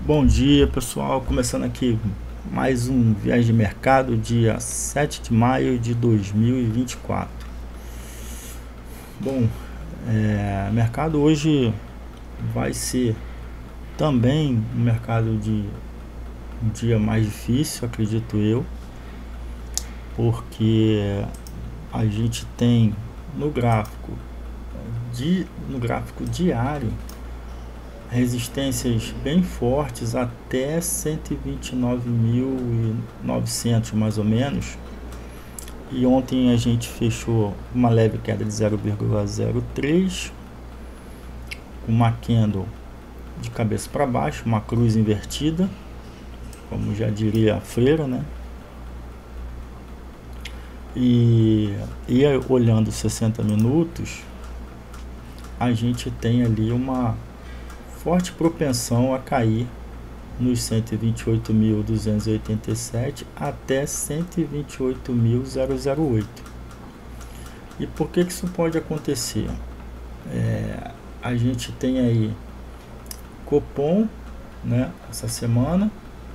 Bom dia, pessoal. Começando aqui mais um Viagem de Mercado, dia 7 de maio de 2024. Bom, mercado hoje vai ser também um mercado de um dia mais difícil, acredito eu, porque a gente tem no gráfico, no gráfico diário resistências bem fortes até 129.900 mais ou menos. E ontem a gente fechou uma leve queda de 0,03, uma candle de cabeça para baixo, uma cruz invertida, como já diria a freira, né? E olhando 60 minutos, a gente tem ali uma forte propensão a cair nos 128.287 até 128.008. E por que isso pode acontecer? A gente tem aí Copom, né, essa semana,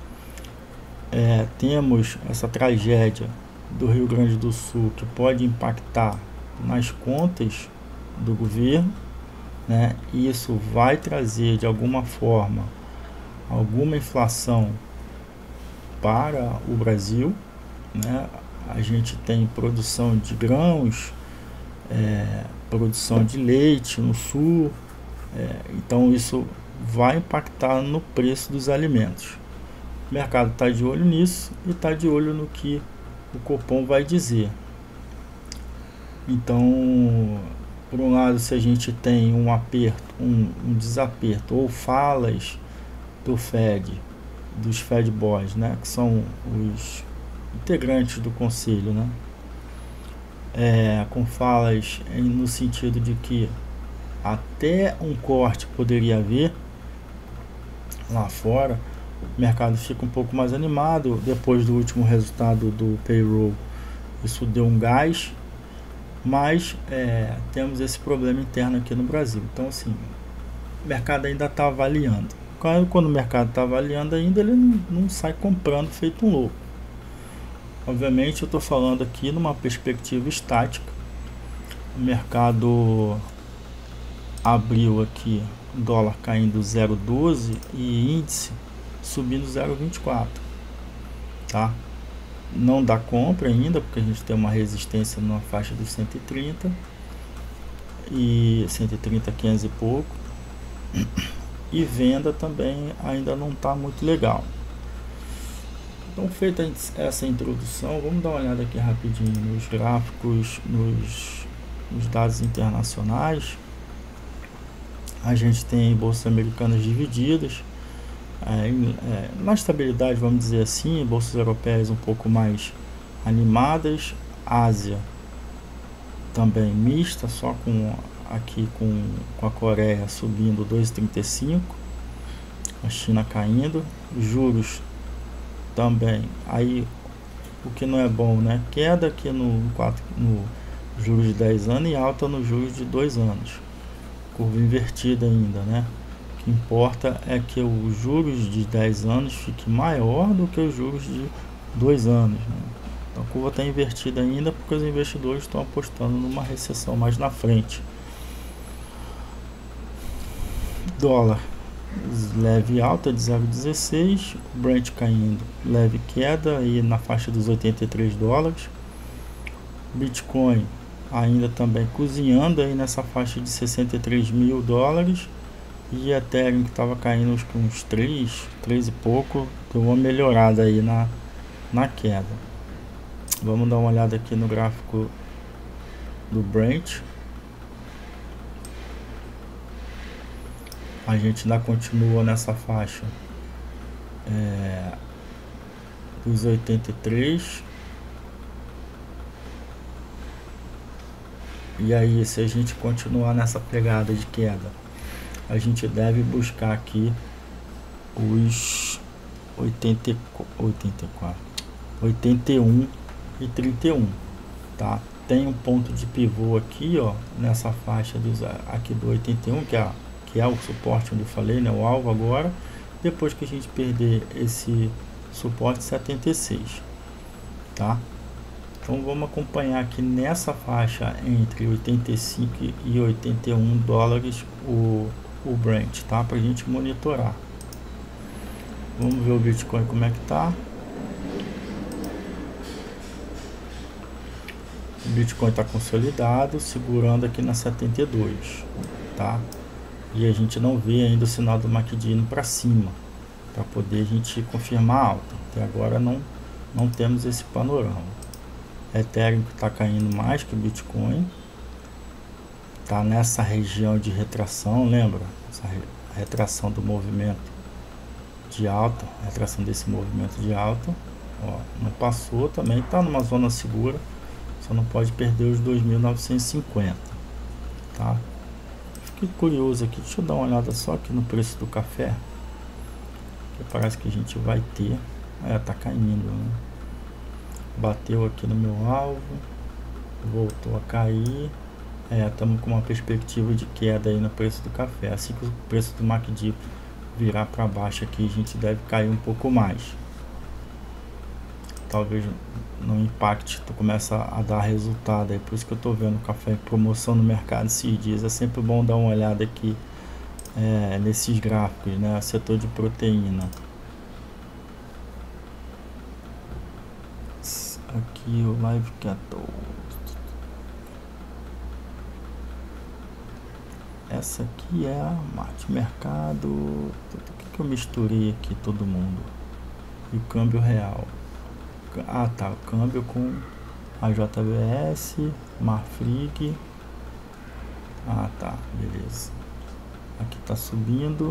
temos essa tragédia do Rio Grande do Sul que pode impactar nas contas do governo, né? E isso vai trazer de alguma forma alguma inflação para o Brasil, né? A gente tem produção de grãos, produção de leite no sul, então isso vai impactar no preço dos alimentos. O mercado está de olho nisso e está de olho no que o Copom vai dizer. Então, por um lado, se a gente tem um aperto, um desaperto ou falas do Fed, dos Fed Boys, né, que são os integrantes do conselho, né, com falas no sentido de que até um corte poderia haver lá fora, o mercado fica um pouco mais animado. Depois do último resultado do payroll, isso deu um gás, mas temos esse problema interno aqui no Brasil. Então, assim, o mercado ainda está avaliando. Quando o mercado está avaliando ainda, ele não sai comprando feito um louco. Obviamente, eu estou falando aqui numa perspectiva estática. O mercado abriu aqui, dólar caindo 0,12 e índice subindo 0,24, tá? Não dá compra ainda, porque a gente tem uma resistência na faixa dos 130 e 130, 500 e pouco, e venda também ainda não está muito legal. Então, feita essa introdução, vamos dar uma olhada aqui rapidinho nos gráficos, nos dados internacionais. A gente tem bolsas americanas divididas, na estabilidade, vamos dizer assim, bolsas europeias um pouco mais animadas, Ásia também mista, só aqui com a Coreia subindo 2,35, a China caindo, juros também, aí o que não é bom, né? Queda aqui no juros de 10 anos e alta no juros de 2 anos, curva invertida ainda, né? O que importa é que os juros de 10 anos fique maior do que os juros de 2 anos, né? Então a curva está invertida ainda porque os investidores estão apostando numa recessão mais na frente. Dólar leve alta de 0,16, Brent caindo, leve queda aí na faixa dos 83 dólares. Bitcoin ainda também cozinhando aí nessa faixa de 63 mil dólares. E Ethereum, que estava caindo uns 3 e pouco, deu uma melhorada aí na queda. Vamos dar uma olhada aqui no gráfico do Brent. A gente ainda continua nessa faixa dos 83. E aí, se a gente continuar nessa pegada de queda, a gente deve buscar aqui os 81 e 31, tá? Tem um ponto de pivô aqui, ó, nessa faixa aqui do 81, que é o suporte onde eu falei, né, o alvo agora, depois que a gente perder esse suporte 76, tá? Então vamos acompanhar aqui nessa faixa entre 85 e 81 dólares o Brent, tá? Pra gente monitorar. Vamos ver o Bitcoin como é que tá. O Bitcoin está consolidado, segurando aqui na 72, tá? E a gente não vê ainda o sinal do MACD indo para cima, para poder a gente confirmar a alta. Até agora não temos esse panorama. Ethereum está caindo mais que o Bitcoin, tá nessa região de retração, lembra? Essa retração do movimento de alta, retração desse movimento de alta, ó, não passou, também está numa zona segura, só não pode perder os 2.950, tá? Fiquei curioso aqui, deixa eu dar uma olhada só aqui no preço do café, que parece que a gente vai ter, tá caindo, né? Bateu aqui no meu alvo, voltou a cair, estamos com uma perspectiva de queda aí no preço do café. Assim que o preço do MACD virar para baixo aqui, a gente deve cair um pouco mais, talvez não impacte, começa a dar resultado aí. Por isso que eu tô vendo o café em promoção no mercado esses dias. É sempre bom dar uma olhada aqui nesses gráficos, né? Setor de proteína. Aqui o Live Cattle. Essa aqui é a Mate Mercado. O que eu misturei aqui todo mundo? E o câmbio real. Ah, tá, o câmbio com a JBS, Marfrig. Ah, tá, beleza. Aqui tá subindo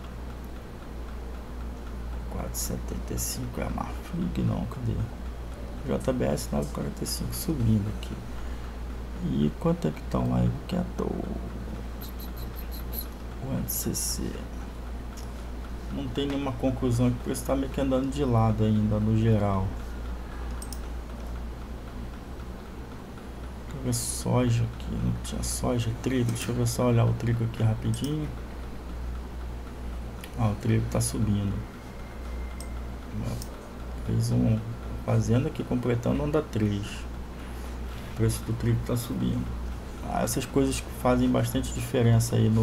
4,75 é a Marfrig, não, cadê? JBS 9,45 subindo aqui. E quanto é que tá o Live Cattle? O NCC. Não tem nenhuma conclusão aqui, por isso tá meio que andando de lado ainda no geral. Deixa eu ver soja aqui, não tinha soja, trigo, deixa eu ver só olhar o trigo aqui rapidinho. O trigo tá subindo. Fez um fazenda aqui completando onda 3. O preço do trigo tá subindo. Essas coisas que fazem bastante diferença aí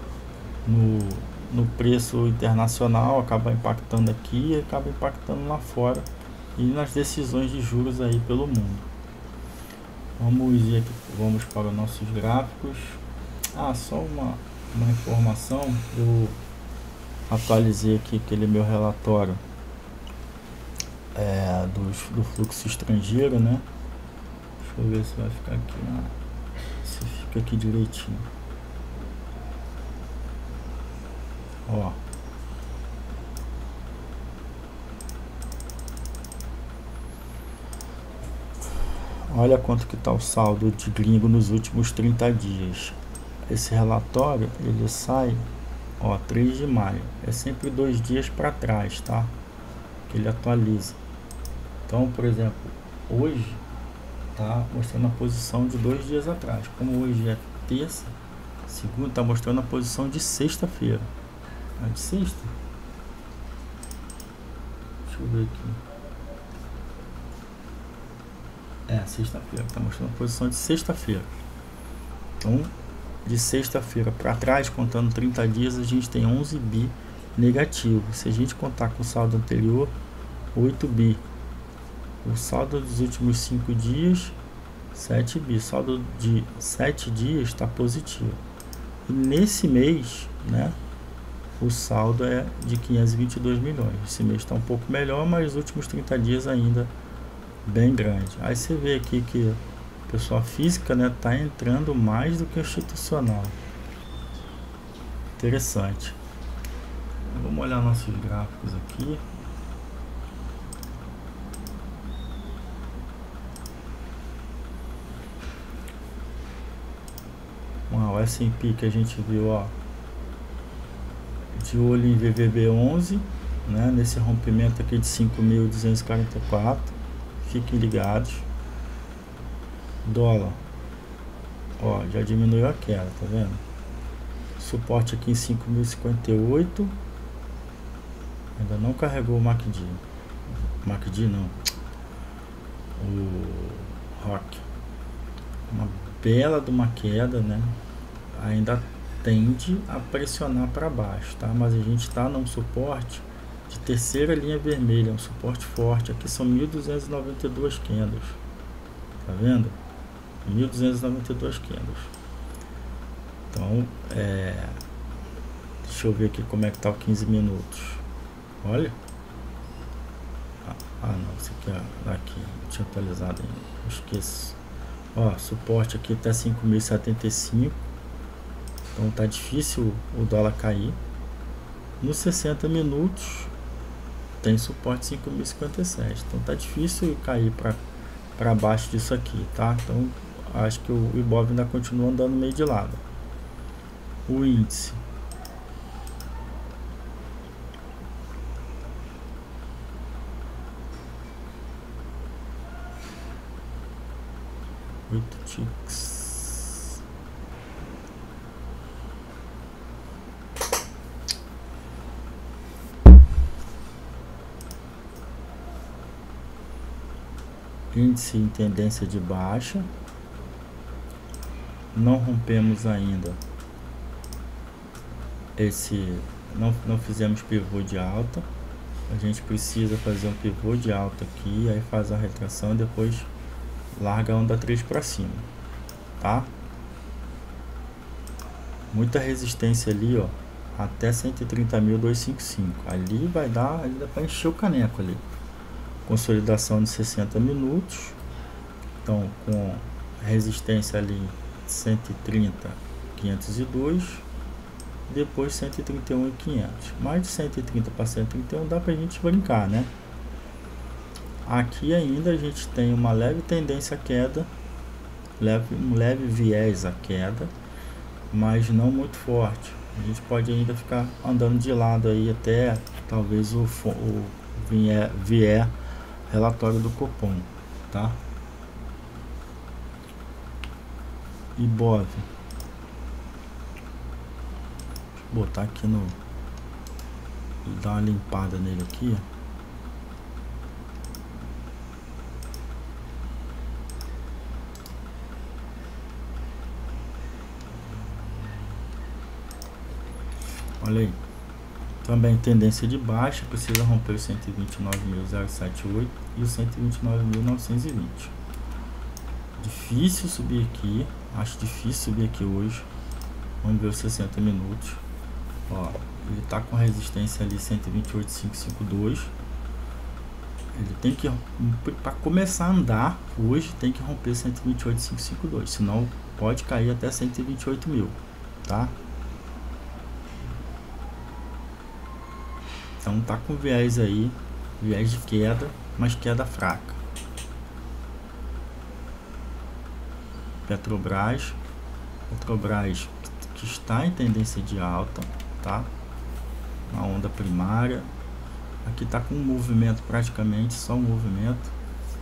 no preço internacional, acaba impactando aqui e acaba impactando lá fora e nas decisões de juros aí pelo mundo. Vamos ir aqui, vamos para os nossos gráficos. Só uma informação, eu atualizei aqui aquele meu relatório do fluxo estrangeiro, né? Deixa eu ver se vai ficar aqui, se fica aqui direitinho. Ó, olha quanto que tá o saldo de gringo nos últimos 30 dias. Esse relatório, ele sai, 3 de maio. É sempre 2 dias para trás, tá? Que ele atualiza. Então, por exemplo, hoje tá mostrando a posição de 2 dias atrás. Como hoje é terça, segunda, tá mostrando a posição de sexta-feira. De sexta? Deixa eu ver aqui. Sexta-feira. Tá mostrando a posição de sexta-feira. Então, de sexta-feira para trás, contando 30 dias, a gente tem 11 bi negativo. Se a gente contar com o saldo anterior, 8 bi. O saldo dos últimos 5 dias, 7 bi. O saldo de 7 dias está positivo. E nesse mês, né, o saldo é de 522 milhões. Esse mês está um pouco melhor, mas os últimos 30 dias ainda bem grande. Aí você vê aqui que pessoa física, né, tá entrando mais do que institucional. Interessante. Vamos olhar nossos gráficos aqui. O S&P que a gente viu, de olho em VVB11, né, nesse rompimento aqui de 5.244. Fiquem ligados. Dólar, já diminuiu a queda, tá vendo? Suporte aqui em 5.058 Ainda não carregou o MACD. MACD não. O ROC. Uma bela de uma queda, né? Ainda tende a pressionar para baixo, tá? Mas a gente está num suporte de terceira linha vermelha, um suporte forte. Aqui são 1.292 candles, tá vendo? 1.292 candles. Então, deixa eu ver aqui como é que tá o 15 minutos. Olha. Ah, não, isso aqui é aqui, não tinha atualizado ainda, esqueço. Ó, suporte aqui até 5.075. Então tá difícil o dólar cair. Nos 60 minutos tem suporte 5.057. Então tá difícil cair para baixo disso aqui, tá? Então acho que o Ibov ainda continua andando meio de lado. O índice. Ticks. Índice em tendência de baixa. Não rompemos ainda não fizemos pivô de alta. A gente precisa fazer um pivô de alta aqui, aí faz a retração e depois larga a onda 3 para cima, tá? Muita resistência ali, ó, até 130.255. Ali vai dar, ainda para encher o caneco ali. Consolidação de 60 minutos. Então, com resistência ali 130.502, depois 131.500. Mais de 130 para 131 dá pra gente brincar, né? Aqui ainda a gente tem uma leve tendência à queda, um leve viés à queda, mas não muito forte. A gente pode ainda ficar andando de lado aí até talvez o vier relatório do Copom, tá? Ibov. Vou botar aqui no... dar uma limpada nele aqui, ó. Olha aí, também tendência de baixa, precisa romper os 129.078 e os 129.920. Difícil subir aqui, acho difícil subir aqui hoje. Vamos ver os 60 minutos. Ó, ele tá com resistência ali 128.552. Ele tem que, para começar a andar hoje, tem que romper 128.552, senão pode cair até 128.000, tá? Então tá com viés aí, viés de queda, mas queda fraca. Petrobras que está em tendência de alta, tá? Na onda primária. Aqui tá com um movimento, praticamente só um movimento.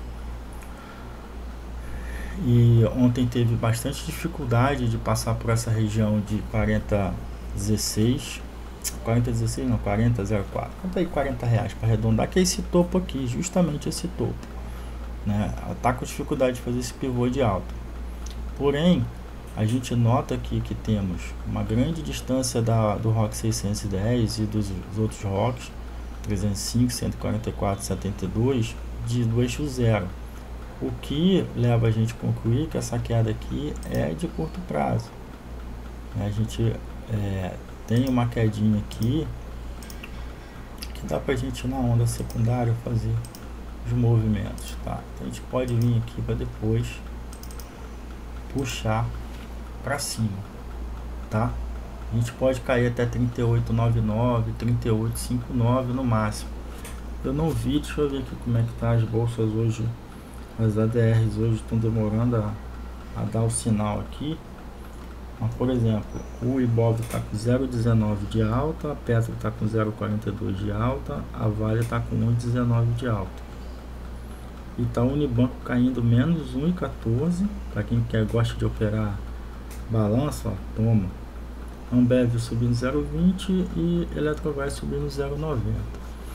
E ontem teve bastante dificuldade de passar por essa região de 40,16. 40,16 não, 40,04. Conta aí R$40 para arredondar, que é esse topo aqui, justamente esse topo, né? Tá com dificuldade de fazer esse pivô de alta. Porém, a gente nota aqui que temos uma grande distância do ROC 610 e dos outros ROCs 305, 144, 72 do eixo zero, o que leva a gente a concluir que essa queda aqui é de curto prazo. A gente tem uma quedinha aqui que dá pra gente na onda secundária fazer os movimentos, tá? Então a gente pode vir aqui para depois puxar para cima, tá? A gente pode cair até 38,99, 38,59 no máximo. Eu não vi, deixa eu ver aqui como é que tá as bolsas hoje. As ADRs hoje estão demorando a dar o sinal aqui. Mas, por exemplo, o Ibov está com 0,19 de alta, a Petro está com 0,42 de alta, a Vale está com 1,19 de alta. E tá o Unibanco caindo menos 1,14. Para quem gosta de operar balança, ó, toma. Ambev subindo 0,20 e Eletrobras subindo 0,90.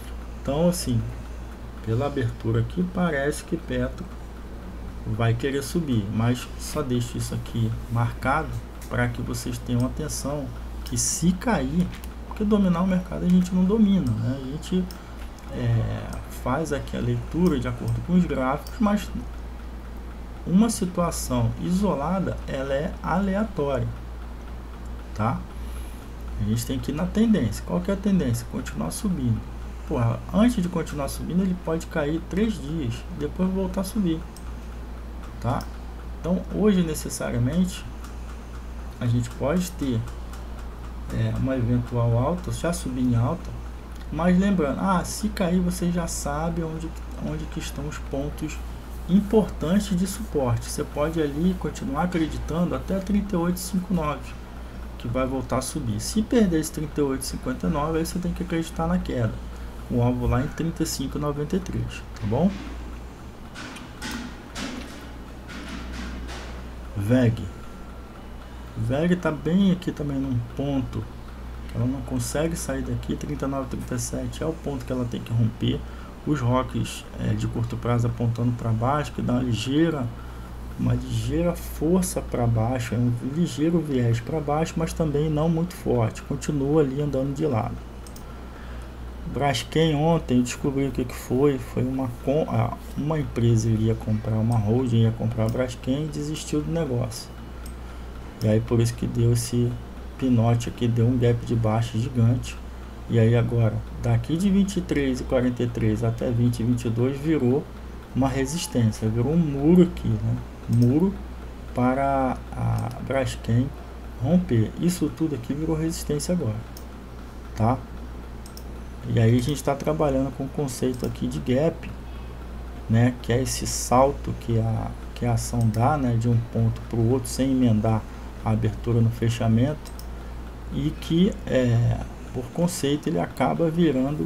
Então assim, pela abertura aqui parece que Petro vai querer subir, mas só deixo isso aqui marcado para que vocês tenham atenção que se cair, porque dominar o mercado a gente não domina, né? A gente faz aqui a leitura de acordo com os gráficos, mas uma situação isolada ela é aleatória, tá? A gente tem que ir na tendência. Qual que é a tendência? Continuar subindo. Porra, antes de continuar subindo ele pode cair 3 dias, depois voltar a subir, tá? Então hoje necessariamente a gente pode ter uma eventual alta, já subir em alta, mas lembrando, se cair você já sabe onde que estão os pontos importantes de suporte. Você pode ali continuar acreditando até 38,59 que vai voltar a subir. Se perder esse 38,59 aí você tem que acreditar na queda, o alvo lá em 35,93, tá bom? VEG tá bem aqui também num ponto que ela não consegue sair daqui. 39,37 é o ponto que ela tem que romper. Os rocks de curto prazo apontando para baixo, que dá uma ligeira força para baixo, um ligeiro viés para baixo, mas também não muito forte, continua ali andando de lado. Braskem ontem eu descobri o que foi uma empresa iria comprar, uma holding ia comprar a Braskem e desistiu do negócio, e aí por isso que deu esse pinote aqui, deu um gap de baixa gigante. E aí agora, daqui de 23,43 até 20,22 virou uma resistência, virou um muro aqui, né? Muro para a Braskem romper. Isso tudo aqui virou resistência agora, tá? E aí a gente está trabalhando com o conceito aqui de gap, né? Que é esse salto que a ação dá, né? De um ponto para o outro sem emendar a abertura no fechamento, e que por conceito ele acaba virando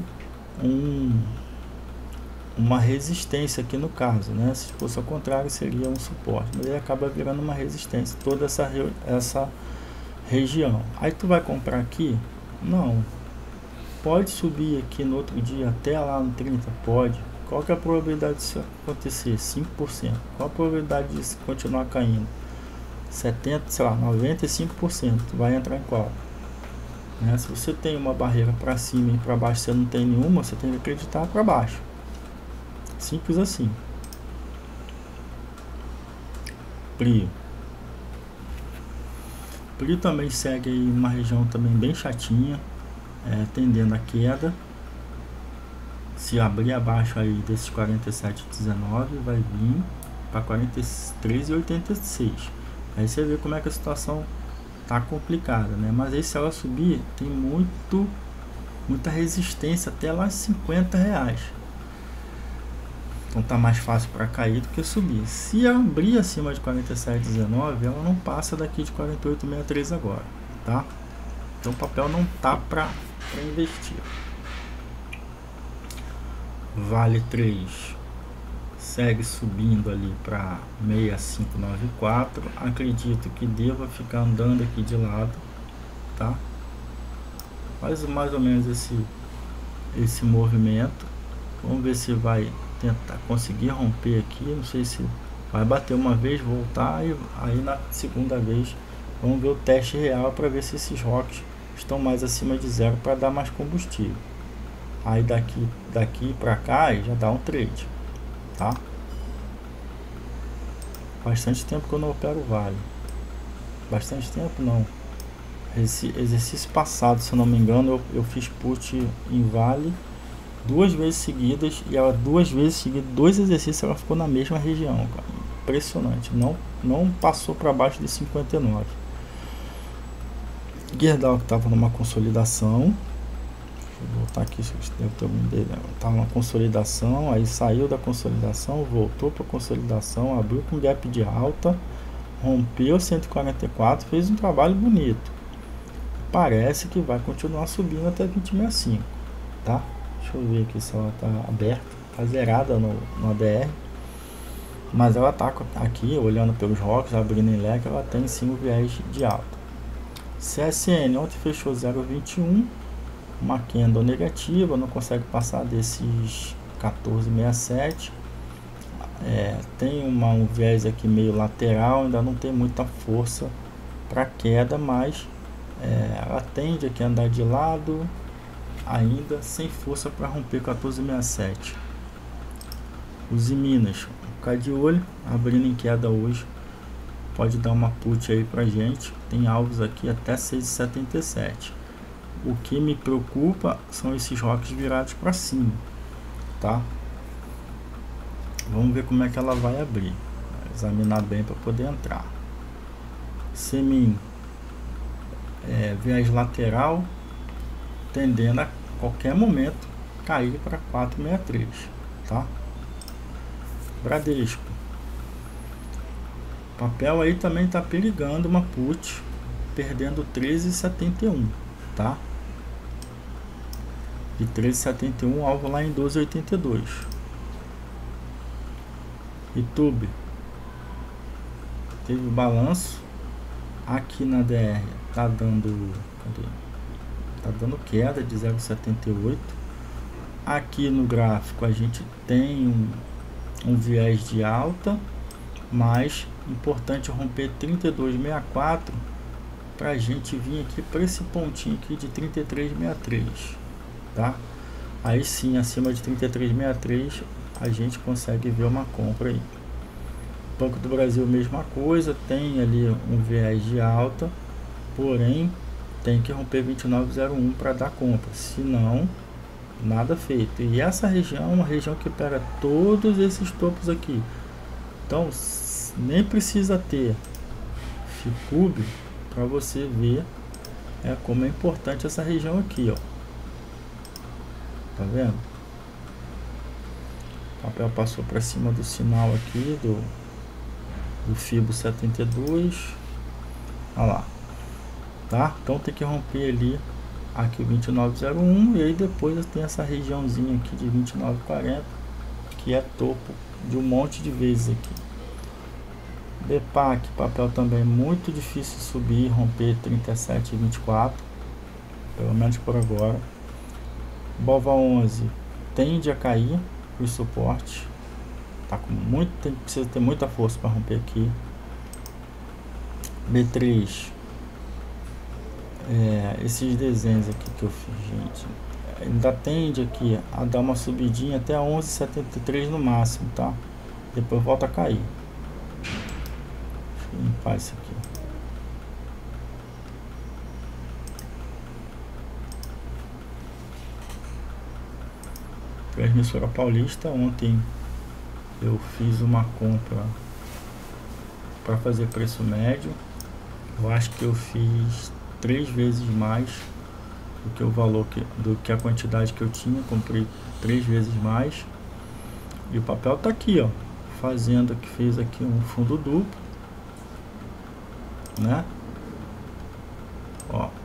uma resistência aqui no caso, né? Se fosse ao contrário seria um suporte, mas ele acaba virando uma resistência, toda essa região. Aí tu vai comprar aqui? Não. Pode subir aqui no outro dia até lá no 30? Pode. Qual que é a probabilidade disso acontecer? 5%. Qual a probabilidade de continuar caindo? 70, sei lá, 95%. Vai entrar em qual? Se você tem uma barreira para cima e para baixo, você não tem nenhuma, você tem que acreditar para baixo. Simples assim. Prio também segue aí uma região também bem chatinha, tendendo a queda. Se abrir abaixo aí desses 47,19 vai vir para 43,86. Aí você vê como é que a situação tá complicada, né? Mas aí se ela subir, tem muita resistência até lá R$50. Então tá mais fácil para cair do que subir. Se abrir acima de 47,19, ela não passa daqui de 48,63 agora, tá? Então o papel não tá para investir. Vale 3 segue subindo ali para 6594. Acredito que deva ficar andando aqui de lado, tá? Faz mais ou menos esse movimento. Vamos ver se vai tentar conseguir romper aqui. Não sei se vai bater uma vez, voltar, e aí na segunda vez vamos ver o teste real para ver se esses rocks estão mais acima de zero para dar mais combustível. Aí daqui para cá já dá um trade, tá? Bastante tempo que eu não opero Vale. Bastante tempo não. Esse exercício passado, se eu não me engano, eu fiz put em Vale 2 vezes seguidas, e ela 2 vezes seguidas, 2 exercícios, ela ficou na mesma região, cara. Impressionante, não passou para baixo de 59. Gerdau que estava numa consolidação. Deixa eu voltar aqui, deve ter algum dele. Estava numa consolidação, aí saiu da consolidação, voltou para consolidação, abriu com gap de alta, rompeu 144, fez um trabalho bonito. Parece que vai continuar subindo até 20,65, tá? Deixa eu ver aqui se ela tá aberta, tá zerada no ADR, mas ela tá aqui olhando pelos rocks, abrindo em leque, ela tem sim o viés de alta. CSN ontem fechou 0,21, uma candle negativa, não consegue passar desses 14,67. Tem um viés aqui meio lateral, ainda não tem muita força para queda, mas ela tende aqui a andar de lado, ainda sem força para romper 14,67. Os Minas, ficar de olho, abrindo em queda hoje, pode dar uma put aí pra gente. Tem alvos aqui até 6,77. O que me preocupa são esses rocks virados para cima, tá? Vamos ver como é que ela vai abrir. Vou examinar bem para poder entrar. Semin, viés lateral, tendendo a qualquer momento cair para 4,63, tá? Bradesco, papel aí também está perigando uma put, perdendo 13,71, tá? De 13,71, alvo lá em 12,82. YouTube teve balanço aqui na DR, tá dando queda de 0,78. Aqui no gráfico a gente tem um viés de alta, mas importante romper 32,64 para a gente vir aqui para esse pontinho aqui de 33,63, tá? Aí sim, acima de 33,63 a gente consegue ver uma compra aí. Banco do Brasil, mesma coisa, tem ali um viés de alta, porém tem que romper 29,01 para dar compra, senão nada feito. E essa região é uma região que pega todos esses topos aqui, então nem precisa ter FICUB para você ver como é importante essa região aqui, ó. Tá vendo? O papel passou para cima do sinal aqui do FIBO 72. Olha lá, tá? Então tem que romper ali aqui o 29,01 e aí depois tem essa regiãozinha aqui de 29,40 que é topo de um monte de vezes aqui. BPAC, papel também muito difícil subir, romper 37,24, pelo menos por agora. BOVA 11 tende a cair o suporte, tá com precisa ter muita força para romper aqui. B3, esses desenhos aqui que eu fiz, gente, ainda tende aqui a dar uma subidinha até 11,73 no máximo, tá? Depois volta a cair. Deixa eu limpar isso aqui. Transmissora Paulista, ontem eu fiz uma compra para fazer preço médio. Eu acho que eu fiz 3 vezes mais do que o valor do que a quantidade que eu tinha. Comprei 3 vezes mais. E o papel tá aqui, ó, fazendo que fez aqui um fundo duplo, né? Ó,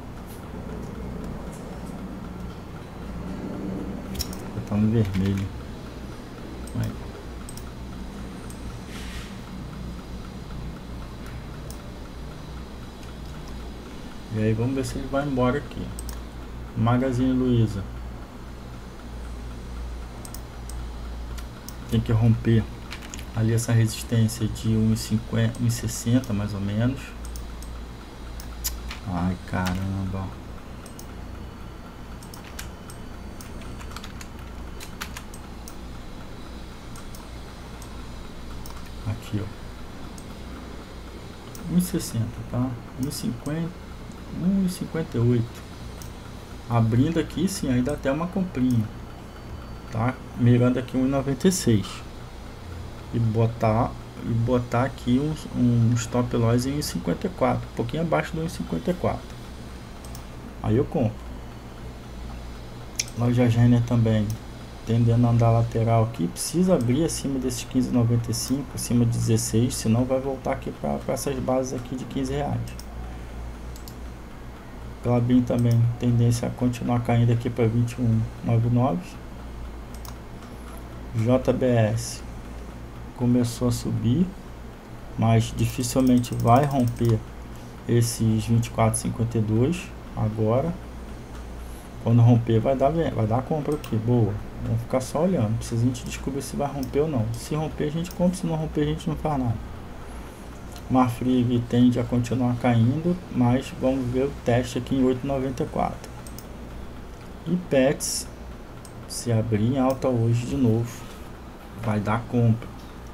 tá no vermelho. Aí. E aí vamos ver se ele vai embora aqui. Magazine Luiza tem que romper ali essa resistência de 1,50, 1,60 mais ou menos. Ai, caramba. Aqui, ó. 1,60, tá? 1,50, 1,58. Abrindo aqui, sim, aí dá até uma comprinha, tá? Mirando aqui 1,96 e botar aqui um stop loss em 1,54, um pouquinho abaixo do 1,54. Aí eu compro. Loja Renner também tendendo a andar lateral aqui, precisa abrir acima desses 15,95, acima de 16, senão vai voltar aqui para essas bases aqui de 15 reais. Clabin também tendência a continuar caindo aqui para 21,99. JBS começou a subir, mas dificilmente vai romper esses 24,52 agora. Quando romper vai dar compra aqui, boa. Vamos ficar só olhando, precisa a gente descobrir se vai romper ou não. Se romper a gente compra, se não romper a gente não faz nada. Marfrig tende a continuar caindo, mas vamos ver o teste aqui em 8,94. E Pets, se abrir em alta hoje de novo, vai dar compra.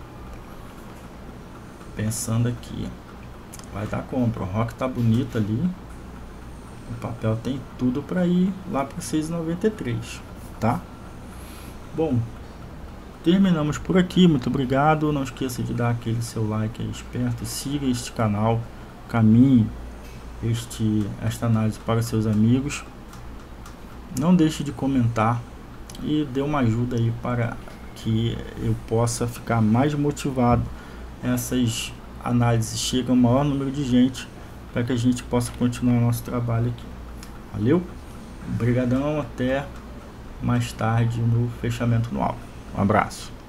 Pensando aqui, vai dar compra. O Rock tá bonito ali. O papel tem tudo para ir lá para 6,93, tá? Bom, terminamos por aqui. Muito obrigado. Não esqueça de dar aquele seu like aí esperto. Siga este canal, caminhe esta análise para seus amigos. Não deixe de comentar e dê uma ajuda aí para que eu possa ficar mais motivado. Essas análises chegam ao maior número de gente, para que a gente possa continuar nosso trabalho aqui. Valeu? Obrigadão, até mais tarde no fechamento anual. Um abraço.